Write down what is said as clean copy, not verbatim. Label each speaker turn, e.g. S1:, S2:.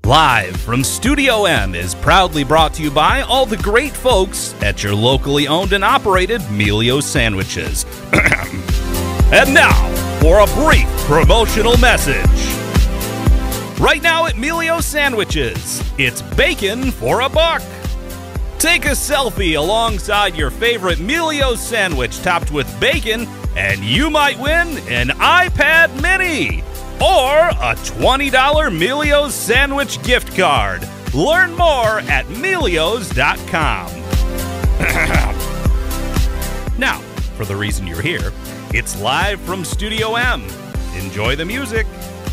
S1: Live from Studio M is proudly brought to you by all the great folks at your locally owned and operated Milios sandwiches. And now, for a brief promotional message. Right now at Milios Sandwiches, it's bacon for $1. Take a selfie alongside your favorite Milios sandwich topped with bacon, and you might win an iPad mini or a $20 Milios sandwich gift card. Learn more at Milios.com. Now, for the reason you're here, it's live from Studio M. Enjoy the music.